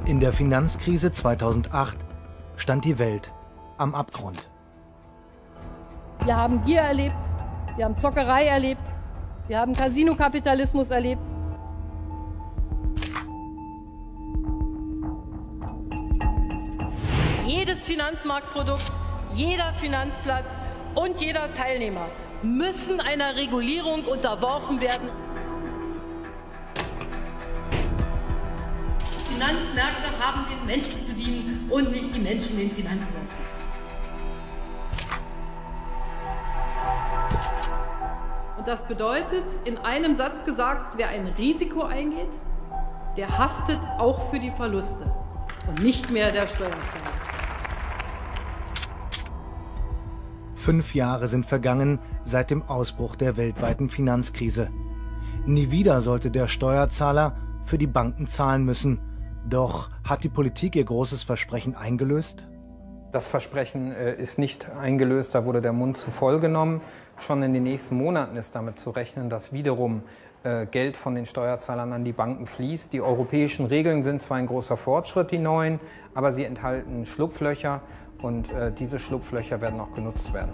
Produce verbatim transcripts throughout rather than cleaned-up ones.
In der Finanzkrise zweitausendacht stand die Welt am Abgrund. Wir haben Gier erlebt, wir haben Zockerei erlebt, wir haben Casino-Kapitalismus erlebt. Jedes Finanzmarktprodukt, jeder Finanzplatz und jeder Teilnehmer müssen einer Regulierung unterworfen werden. Finanzmärkte haben den Menschen zu dienen und nicht die Menschen den Finanzmärkten. Und das bedeutet, in einem Satz gesagt, wer ein Risiko eingeht, der haftet auch für die Verluste und nicht mehr der Steuerzahler. Fünf Jahre sind vergangen seit dem Ausbruch der weltweiten Finanzkrise. Nie wieder sollte der Steuerzahler für die Banken zahlen müssen. Doch hat die Politik ihr großes Versprechen eingelöst? Das Versprechen äh, ist nicht eingelöst, da wurde der Mund zu voll genommen. Schon in den nächsten Monaten ist damit zu rechnen, dass wiederum äh, Geld von den Steuerzahlern an die Banken fließt. Die europäischen Regeln sind zwar ein großer Fortschritt, die neuen, aber sie enthalten Schlupflöcher und äh, diese Schlupflöcher werden auch genutzt werden.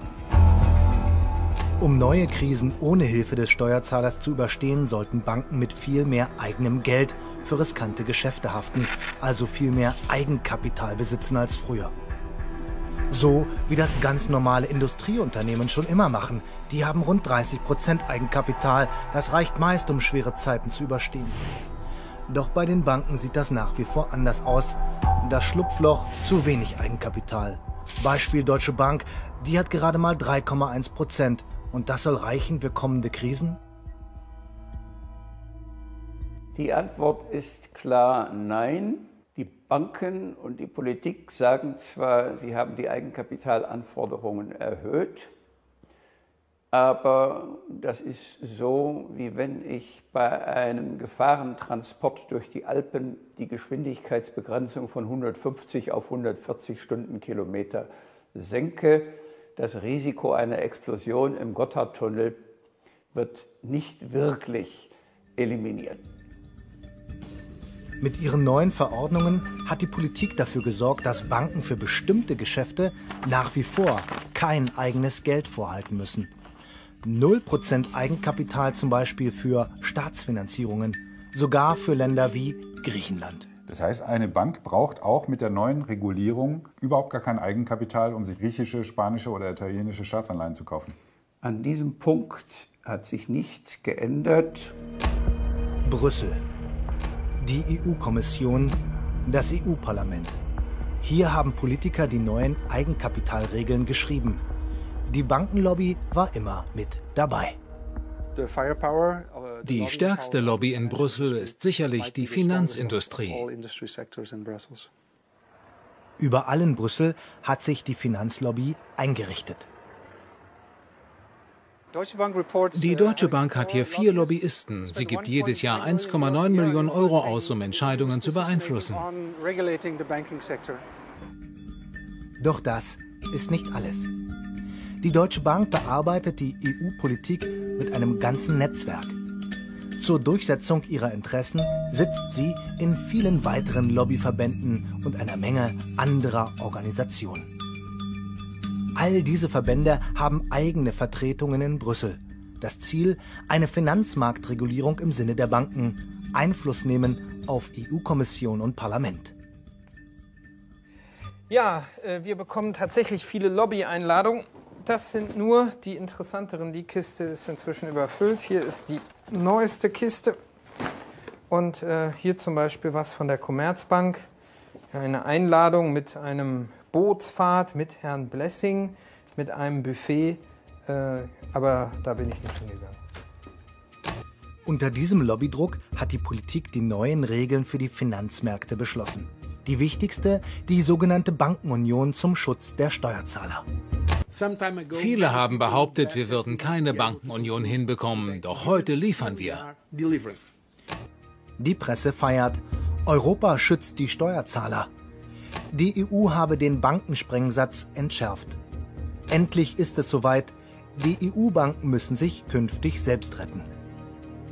Um neue Krisen ohne Hilfe des Steuerzahlers zu überstehen, sollten Banken mit viel mehr eigenem Geld für riskante Geschäfte haften, also viel mehr Eigenkapital besitzen als früher. So wie das ganz normale Industrieunternehmen schon immer machen. Die haben rund dreißig Prozent Eigenkapital. Das reicht meist, um schwere Zeiten zu überstehen. Doch bei den Banken sieht das nach wie vor anders aus. Das Schlupfloch: zu wenig Eigenkapital. Beispiel Deutsche Bank, die hat gerade mal drei Komma eins Prozent. Und das soll reichen für kommende Krisen? Die Antwort ist klar nein. Die Banken und die Politik sagen zwar, sie haben die Eigenkapitalanforderungen erhöht, aber das ist so, wie wenn ich bei einem Gefahrentransport durch die Alpen die Geschwindigkeitsbegrenzung von hundertfünfzig auf hundertvierzig Stundenkilometer senke. Das Risiko einer Explosion im Gotthardtunnel wird nicht wirklich eliminiert. Mit ihren neuen Verordnungen hat die Politik dafür gesorgt, dass Banken für bestimmte Geschäfte nach wie vor kein eigenes Geld vorhalten müssen. null Prozent Eigenkapital zum Beispiel für Staatsfinanzierungen, sogar für Länder wie Griechenland. Das heißt, eine Bank braucht auch mit der neuen Regulierung überhaupt gar kein Eigenkapital, um sich griechische, spanische oder italienische Staatsanleihen zu kaufen. An diesem Punkt hat sich nichts geändert. Brüssel. Die E U-Kommission, das E U-Parlament. Hier haben Politiker die neuen Eigenkapitalregeln geschrieben. Die Bankenlobby war immer mit dabei. Die stärkste Lobby in Brüssel ist sicherlich die Finanzindustrie. Überall in Brüssel hat sich die Finanzlobby eingerichtet. Die Deutsche Bank hat hier vier Lobbyisten. Sie gibt jedes Jahr eins Komma neun Millionen Euro aus, um Entscheidungen zu beeinflussen. Doch das ist nicht alles. Die Deutsche Bank bearbeitet die E U-Politik mit einem ganzen Netzwerk. Zur Durchsetzung ihrer Interessen sitzt sie in vielen weiteren Lobbyverbänden und einer Menge anderer Organisationen. All diese Verbände haben eigene Vertretungen in Brüssel. Das Ziel: eine Finanzmarktregulierung im Sinne der Banken, Einfluss nehmen auf E U-Kommission und Parlament. Ja, wir bekommen tatsächlich viele Lobby-Einladungen. Das sind nur die interessanteren. Die Kiste ist inzwischen überfüllt. Hier ist die neueste Kiste. Und äh, hier zum Beispiel was von der Commerzbank. Eine Einladung mit einem Bootsfahrt mit Herrn Blessing, mit einem Buffet. Äh, aber da bin ich nicht hingegangen. Unter diesem Lobbydruck hat die Politik die neuen Regeln für die Finanzmärkte beschlossen. Die wichtigste, die sogenannte Bankenunion zum Schutz der Steuerzahler. Viele haben behauptet, wir würden keine Bankenunion hinbekommen, doch heute liefern wir. Die Presse feiert: Europa schützt die Steuerzahler. Die E U habe den Bankensprengsatz entschärft. Endlich ist es soweit: die E U-Banken müssen sich künftig selbst retten.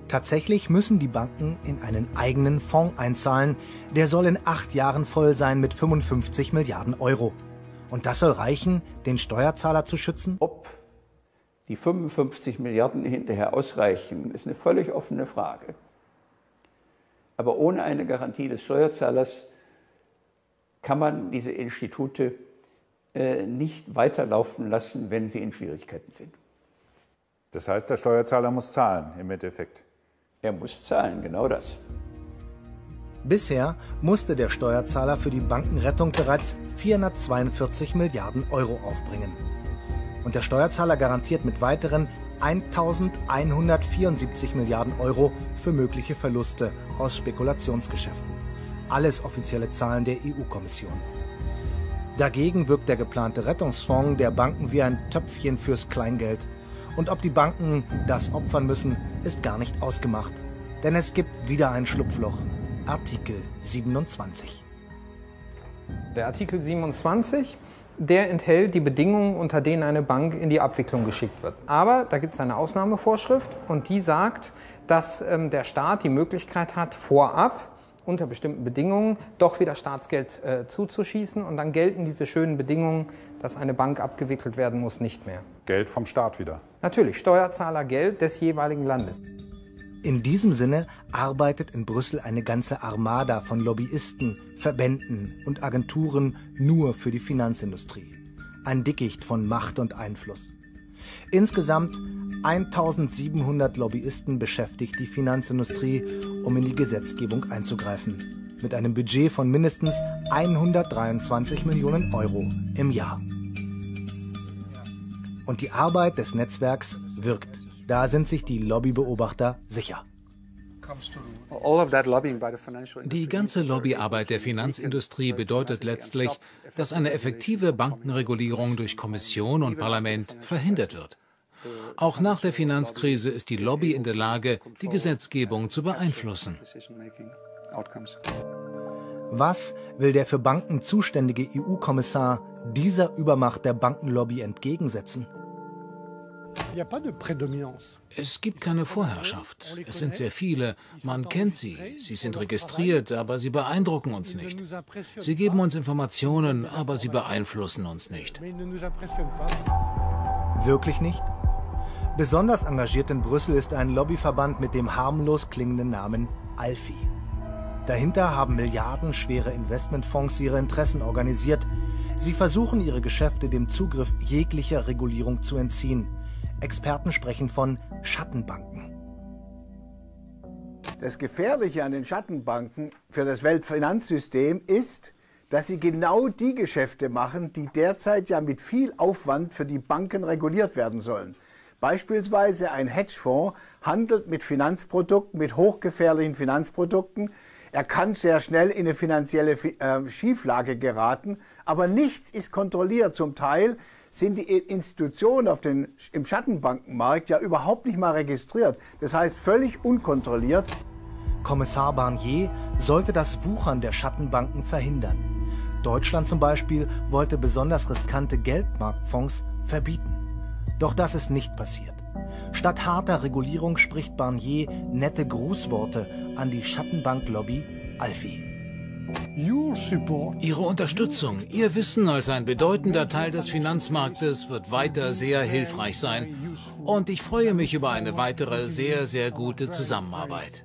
Tatsächlich müssen die Banken in einen eigenen Fonds einzahlen. Der soll in acht Jahren voll sein mit fünfundfünfzig Milliarden Euro. Und das soll reichen, den Steuerzahler zu schützen? Ob die fünfundfünfzig Milliarden hinterher ausreichen, ist eine völlig offene Frage. Aber ohne eine Garantie des Steuerzahlers kann man diese Institute äh, nicht weiterlaufen lassen, wenn sie in Schwierigkeiten sind. Das heißt, der Steuerzahler muss zahlen im Endeffekt. Er muss zahlen, genau das. Bisher musste der Steuerzahler für die Bankenrettung bereits vierhundertzweiundvierzig Milliarden Euro aufbringen. Und der Steuerzahler garantiert mit weiteren eintausendeinhundertvierundsiebzig Milliarden Euro für mögliche Verluste aus Spekulationsgeschäften. Alles offizielle Zahlen der E U-Kommission. Dagegen wirkt der geplante Rettungsfonds der Banken wie ein Töpfchen fürs Kleingeld. Und ob die Banken das opfern müssen, ist gar nicht ausgemacht. Denn es gibt wieder ein Schlupfloch. Artikel siebenundzwanzig. Der Artikel siebenundzwanzig, der enthält die Bedingungen, unter denen eine Bank in die Abwicklung geschickt wird. Aber da gibt es eine Ausnahmevorschrift und die sagt, dass ähm, der Staat die Möglichkeit hat, vorab unter bestimmten Bedingungen doch wieder Staatsgeld äh, zuzuschießen. Und dann gelten diese schönen Bedingungen, dass eine Bank abgewickelt werden muss, nicht mehr. Geld vom Staat wieder. Natürlich, Steuerzahlergeld des jeweiligen Landes. In diesem Sinne arbeitet in Brüssel eine ganze Armada von Lobbyisten, Verbänden und Agenturen nur für die Finanzindustrie. Ein Dickicht von Macht und Einfluss. Insgesamt eintausendsiebenhundert Lobbyisten beschäftigt die Finanzindustrie, um in die Gesetzgebung einzugreifen. Mit einem Budget von mindestens hundertdreiundzwanzig Millionen Euro im Jahr. Und die Arbeit des Netzwerks wirkt. Da sind sich die Lobbybeobachter sicher. Die ganze Lobbyarbeit der Finanzindustrie bedeutet letztlich, dass eine effektive Bankenregulierung durch Kommission und Parlament verhindert wird. Auch nach der Finanzkrise ist die Lobby in der Lage, die Gesetzgebung zu beeinflussen. Was will der für Banken zuständige E U-Kommissar dieser Übermacht der Bankenlobby entgegensetzen? Es gibt keine Vorherrschaft. Es sind sehr viele. Man kennt sie. Sie sind registriert, aber sie beeindrucken uns nicht. Sie geben uns Informationen, aber sie beeinflussen uns nicht. Wirklich nicht? Besonders engagiert in Brüssel ist ein Lobbyverband mit dem harmlos klingenden Namen ALFI. Dahinter haben milliardenschwere Investmentfonds ihre Interessen organisiert. Sie versuchen, ihre Geschäfte dem Zugriff jeglicher Regulierung zu entziehen. Experten sprechen von Schattenbanken. Das Gefährliche an den Schattenbanken für das Weltfinanzsystem ist, dass sie genau die Geschäfte machen, die derzeit ja mit viel Aufwand für die Banken reguliert werden sollen. Beispielsweise ein Hedgefonds handelt mit Finanzprodukten, mit hochgefährlichen Finanzprodukten. Er kann sehr schnell in eine finanzielle äh, Schieflage geraten, aber nichts ist kontrolliert. Zum Teil sind die Institutionen auf den, im Schattenbankenmarkt ja überhaupt nicht mal registriert. Das heißt völlig unkontrolliert. Kommissar Barnier sollte das Wuchern der Schattenbanken verhindern. Deutschland zum Beispiel wollte besonders riskante Geldmarktfonds verbieten. Doch das ist nicht passiert. Statt harter Regulierung spricht Barnier nette Grußworte an die Schattenbanklobby ALFI. Ihre Unterstützung, Ihr Wissen als ein bedeutender Teil des Finanzmarktes wird weiter sehr hilfreich sein. Und ich freue mich über eine weitere sehr, sehr gute Zusammenarbeit.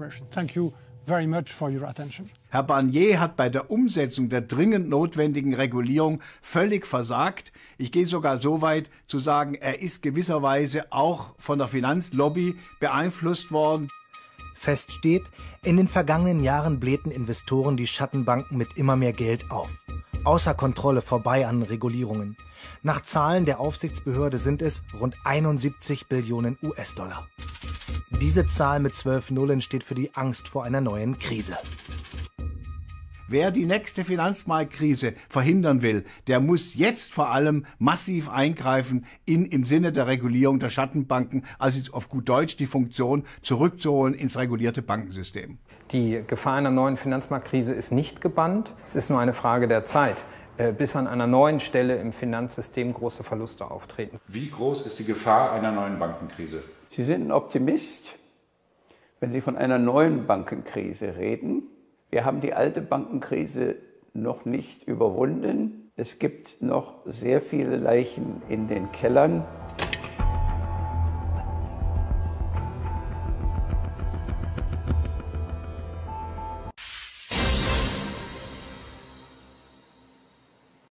Herr Barnier hat bei der Umsetzung der dringend notwendigen Regulierung völlig versagt. Ich gehe sogar so weit zu sagen, er ist gewisserweise auch von der Finanzlobby beeinflusst worden. Fest steht, in den vergangenen Jahren blähten Investoren die Schattenbanken mit immer mehr Geld auf. Außer Kontrolle vorbei an Regulierungen. Nach Zahlen der Aufsichtsbehörde sind es rund einundsiebzig Billionen U S-Dollar. Diese Zahl mit zwölf Nullen steht für die Angst vor einer neuen Krise. Wer die nächste Finanzmarktkrise verhindern will, der muss jetzt vor allem massiv eingreifen in, im Sinne der Regulierung der Schattenbanken, also auf gut Deutsch die Funktion zurückzuholen ins regulierte Bankensystem. Die Gefahr einer neuen Finanzmarktkrise ist nicht gebannt. Es ist nur eine Frage der Zeit, bis an einer neuen Stelle im Finanzsystem große Verluste auftreten. Wie groß ist die Gefahr einer neuen Bankenkrise? Sie sind ein Optimist. Wenn Sie von einer neuen Bankenkrise reden, wir haben die alte Bankenkrise noch nicht überwunden. Es gibt noch sehr viele Leichen in den Kellern.